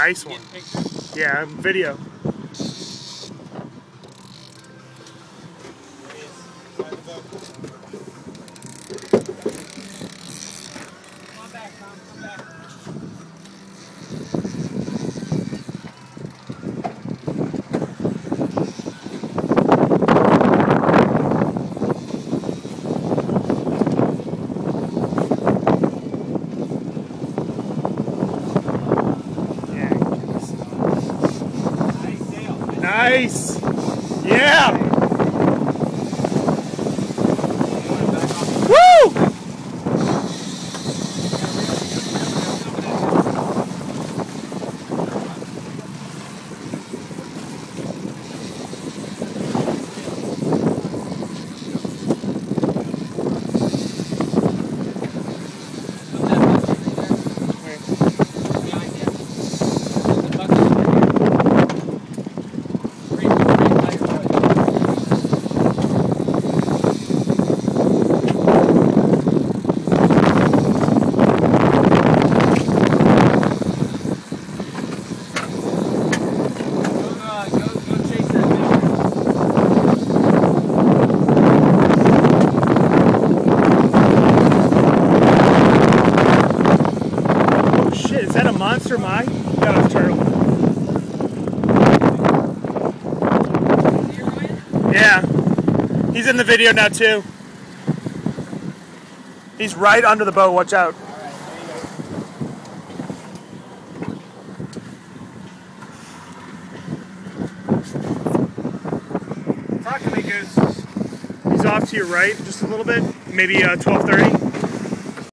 Nice one. Yeah, video. Come back, Tom. Come back. Nice! Yeah! Woo! Is that a monster mine? No, it's turtle. Yeah. He's in the video now too. He's right under the boat, watch out. Talk to me, Goose. He's off to your right just a little bit, maybe 12:30.